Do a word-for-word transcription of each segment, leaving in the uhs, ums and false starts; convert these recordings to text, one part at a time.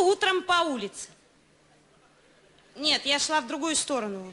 утром по улице. Нет, я шла в другую сторону.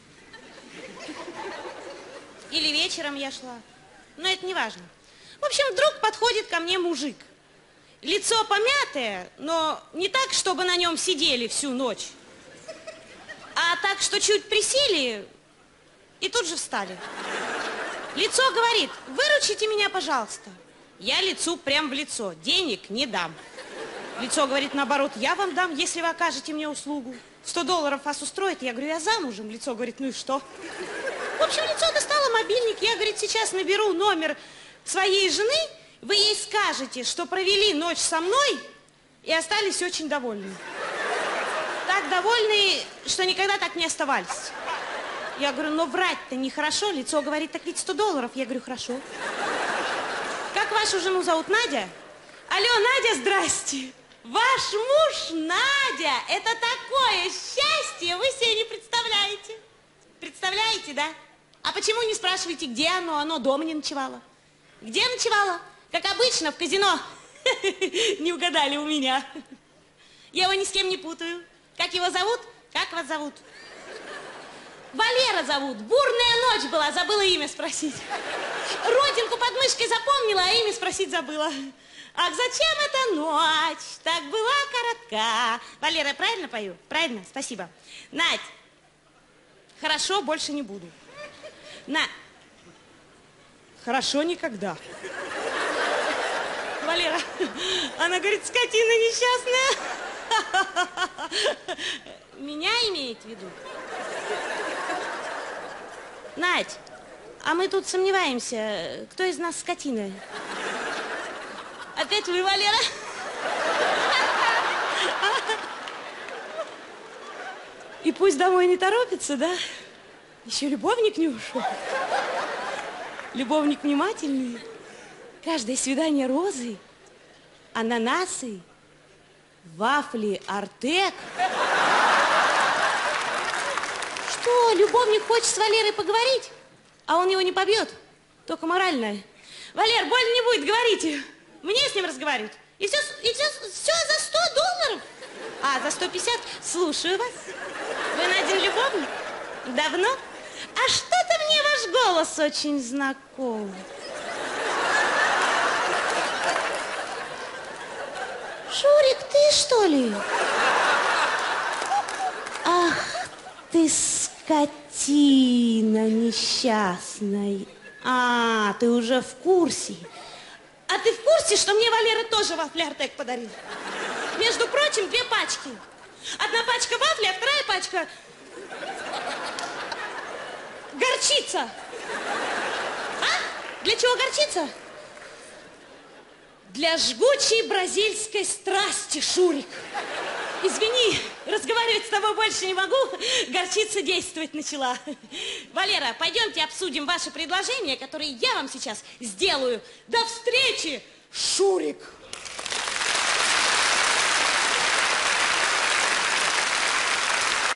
Или вечером я шла. Но это не важно. В общем, вдруг подходит ко мне мужик. Лицо помятое, но не так, чтобы на нем сидели всю ночь, а так, что чуть присели и тут же встали. Лицо говорит: выручите меня, пожалуйста. Я лицу прям в лицо: денег не дам. Лицо говорит наоборот: я вам дам, если вы окажете мне услугу. Сто долларов вас устроит? Я говорю: я замужем. Лицо говорит: ну и что? В общем, лицо достало мобильник. Я, говорит, сейчас наберу номер своей жены. Вы ей скажете, что провели ночь со мной и остались очень довольны. Так довольны, что никогда так не оставались. Я говорю: но врать-то нехорошо. Лицо говорит: так ведь сто долларов. Я говорю: хорошо. Как вашу жену зовут? Надя? Алло, Надя, здрасте. Ваш муж Надя. Это такое счастье, вы себе не представляете. Представляете, да? А почему не спрашиваете, где оно? Оно дома не ночевало. Где ночевала? Как обычно, в казино. Не угадали у меня. Я его ни с кем не путаю. Как его зовут? Как вас зовут? Валера зовут. Бурная ночь была, забыла имя спросить. Родинку под мышкой запомнила, а имя спросить забыла. Ах, зачем эта ночь так была коротка? Валера, я правильно пою? Правильно? Спасибо. Надь, хорошо, больше не буду. На. Хорошо никогда. Валера, она говорит: скотина несчастная. Меня имеет в виду? Надь, а мы тут сомневаемся, кто из нас скотина? Опять вы, Валера? И пусть домой не торопится, да? Еще любовник не ушел. Любовник внимательный. Каждое свидание розы, ананасы, вафли, артек. Что, любовник хочет с Валерой поговорить, а он его не побьет? Только морально. Валер, больно не будет, говорите. Мне с ним разговаривать. И все, и все, все за сто долларов? А, за сто пятьдесят? Слушаю вас. Вы Надин любовник? Давно? А что-то мне ваш голос очень знаком. Шурик, ты что ли? Ах, ты скотина несчастная. А, ты уже в курсе. А ты в курсе, что мне Валера тоже вафли Артек подарил? Между прочим, две пачки. Одна пачка вафли, а вторая пачка горчица. А? Для чего горчица? Для жгучей бразильской страсти, Шурик. Извини, разговаривать с тобой больше не могу. Горчица действовать начала. Валера, пойдемте обсудим ваши предложения, которые я вам сейчас сделаю. До встречи, Шурик.